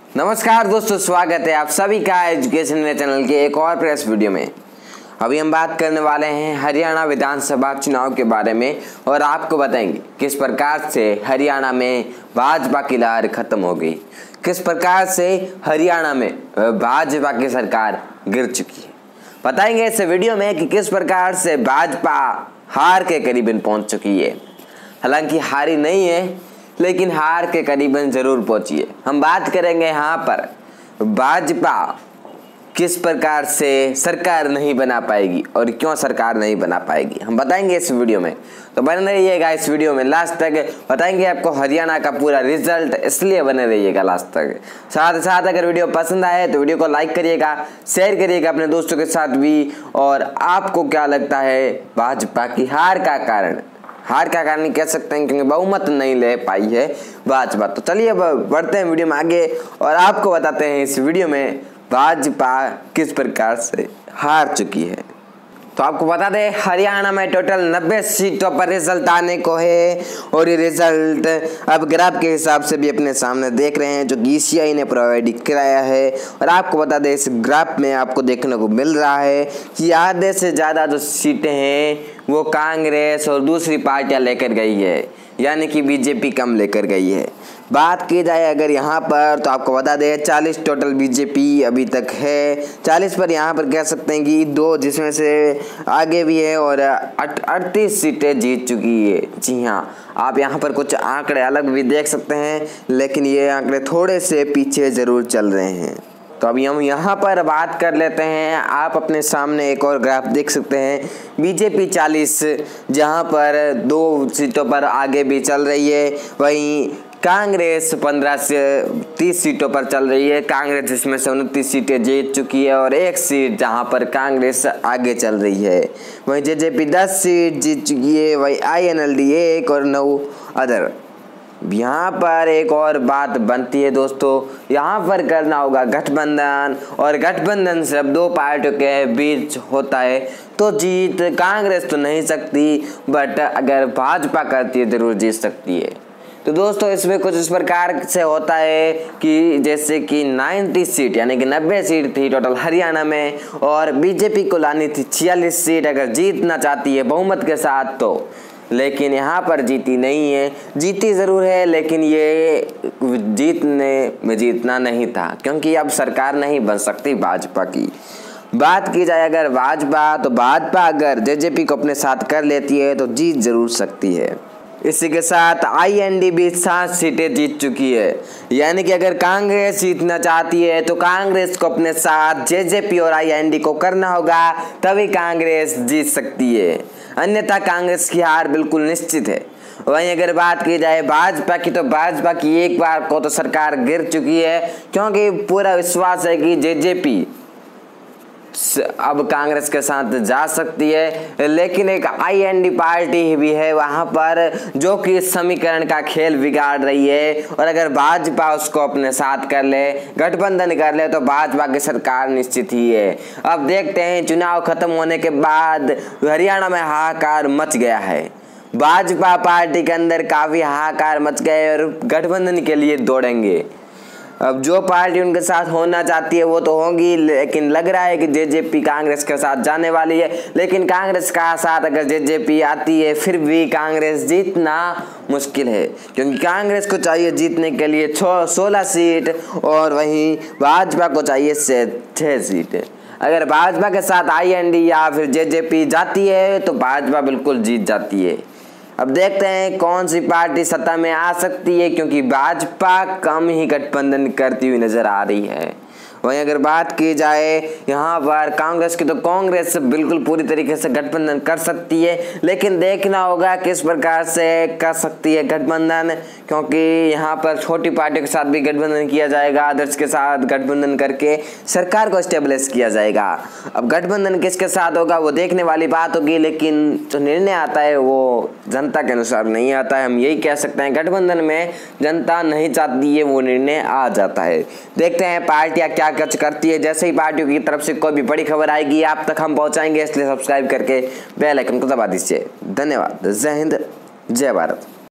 नमस्कार दोस्तों, स्वागत है आप सभी का एजुकेशन चैनल के एक और प्रेस वीडियो में। अभी हम बात करने वाले हैं हरियाणा विधानसभा चुनाव के बारे में और आपको बताएंगे किस प्रकार से हरियाणा में भाजपा की लहर खत्म हो गई, किस प्रकार से हरियाणा में भाजपा की सरकार गिर चुकी है। बताएंगे इस वीडियो में कि किस प्रकार से भाजपा हार के करीबन पहुंच चुकी है। हालांकि हारी नहीं है, लेकिन हार के करीबन जरूर पहुंची है। हम बात करेंगे यहाँ पर भाजपा किस प्रकार से सरकार नहीं बना पाएगी और क्यों सरकार नहीं बना पाएगी, हम बताएंगे इस वीडियो में। तो बने रहिएगा इस वीडियो में लास्ट तक, बताएंगे आपको हरियाणा का पूरा रिजल्ट, इसलिए बने रहिएगा लास्ट तक। साथ ही साथ अगर वीडियो पसंद आए तो वीडियो को लाइक करिएगा, शेयर करिएगा अपने दोस्तों के साथ भी। और आपको क्या लगता है भाजपा की हार का कारण कह सकते हैं, क्योंकि बहुमत नहीं ले पाई है भाजपा। तो चलिए अब बढ़ते हैं वीडियो में आगे और आपको बताते हैं इस वीडियो में भाजपा किस प्रकार से हार चुकी है। तो आपको बता दें हरियाणा में टोटल 90 सीटों पर रिजल्ट आने को है और ये रिजल्ट अब ग्राफ के हिसाब से भी अपने सामने देख रहे हैं, जो ECI ने प्रोवाइड कराया है। और आपको बता दें इस ग्राफ में आपको देखने को मिल रहा है कि आधे से ज़्यादा जो सीटें हैं वो कांग्रेस और दूसरी पार्टियां लेकर गई है, यानी कि बीजेपी कम लेकर गई है। बात की जाए अगर यहाँ पर तो आपको बता दें 40 टोटल बीजेपी अभी तक है, 40 पर यहाँ पर कह सकते हैं कि 2 जिसमें से आगे भी है और 38 सीटें जीत चुकी है। जी हाँ, आप यहाँ पर कुछ आंकड़े अलग भी देख सकते हैं, लेकिन ये आंकड़े थोड़े से पीछे ज़रूर चल रहे हैं। तो अभी हम यहाँ पर बात कर लेते हैं, आप अपने सामने एक और ग्राफ देख सकते हैं। बीजेपी 40 जहाँ पर 2 सीटों पर आगे भी चल रही है, वहीं कांग्रेस 15 से 30 सीटों पर चल रही है। कांग्रेस जिसमें से 29 सीटें जीत चुकी है और 1 सीट जहां पर कांग्रेस आगे चल रही है। वहीं जेजेपी 10 सीट जीत चुकी है, वहीं INLD 1 और 9 अदर। यहाँ पर एक और बात बनती है दोस्तों, यहाँ पर करना होगा गठबंधन, और गठबंधन सिर्फ 2 पार्टियों के बीच होता है। तो जीत कांग्रेस तो नहीं सकती, बट अगर भाजपा करती है जरूर जीत सकती है। तो दोस्तों इसमें कुछ इस प्रकार से होता है कि जैसे कि 90 सीट यानी कि 90 सीट थी टोटल हरियाणा में, और बीजेपी को लानी थी 46 सीट अगर जीतना चाहती है बहुमत के साथ तो। लेकिन यहाँ पर जीती नहीं है, जीती ज़रूर है, लेकिन ये जीतने में जीतना नहीं था, क्योंकि अब सरकार नहीं बन सकती भाजपा की। बात की जाए अगर भाजपा, तो भाजपा अगर जेजेपी को अपने साथ कर लेती है तो जीत जरूर सकती है। इसी के साथ IND भी 7 सीटें जीत चुकी है, यानी कि अगर कांग्रेस जीतना चाहती है तो कांग्रेस को अपने साथ जेजेपी और IND को करना होगा, तभी कांग्रेस जीत सकती है, अन्यथा कांग्रेस की हार बिल्कुल निश्चित है। वहीं अगर बात की जाए भाजपा की, तो भाजपा की एक बार को तो सरकार गिर चुकी है, क्योंकि पूरा विश्वास है कि जेजेपी अब कांग्रेस के साथ जा सकती है। लेकिन एक IND पार्टी भी है वहां पर जो कि इस समीकरण का खेल बिगाड़ रही है, और अगर भाजपा उसको अपने साथ कर ले, गठबंधन कर ले, तो भाजपा की सरकार निश्चित ही है। अब देखते हैं चुनाव खत्म होने के बाद हरियाणा में हाहाकार मच गया है, भाजपा पार्टी के अंदर काफी हाहाकार मच गए और गठबंधन के लिए दौड़ेंगे। अब जो पार्टी उनके साथ होना चाहती है वो तो होगी, लेकिन लग रहा है कि जेजेपी कांग्रेस के साथ जाने वाली है। लेकिन कांग्रेस का साथ अगर जेजेपी आती है फिर भी कांग्रेस जीतना मुश्किल है, क्योंकि कांग्रेस को चाहिए जीतने के लिए 16 सीट और वहीं भाजपा को चाहिए 6 सीट। अगर भाजपा के साथ IND या फिर जेजेपी जाती है तो भाजपा बिल्कुल जीत जाती है। अब देखते हैं कौन सी पार्टी सत्ता में आ सकती है, क्योंकि भाजपा कम ही गठबंधन करती हुई नजर आ रही है। वहीं अगर बात की जाए यहाँ पर कांग्रेस की, तो कांग्रेस बिल्कुल पूरी तरीके से गठबंधन कर सकती है, लेकिन देखना होगा किस प्रकार से कर सकती है गठबंधन, क्योंकि यहाँ पर छोटी पार्टी के साथ भी गठबंधन किया जाएगा, अदर्स के साथ गठबंधन करके सरकार को स्टेबलिश किया जाएगा। अब गठबंधन किसके साथ होगा वो देखने वाली बात होगी, लेकिन जो निर्णय आता है वो जनता के अनुसार नहीं आता है। हम यही कह सकते हैं गठबंधन में जनता नहीं चाहती है वो निर्णय आ जाता है। देखते हैं पार्टियां क्या कुछ करती है। जैसे ही पार्टियों की तरफ से कोई भी बड़ी खबर आएगी आप तक हम पहुंचाएंगे, इसलिए सब्सक्राइब करके बेल आइकन को दबा दीजिए। धन्यवाद। जय हिंद, जय भारत।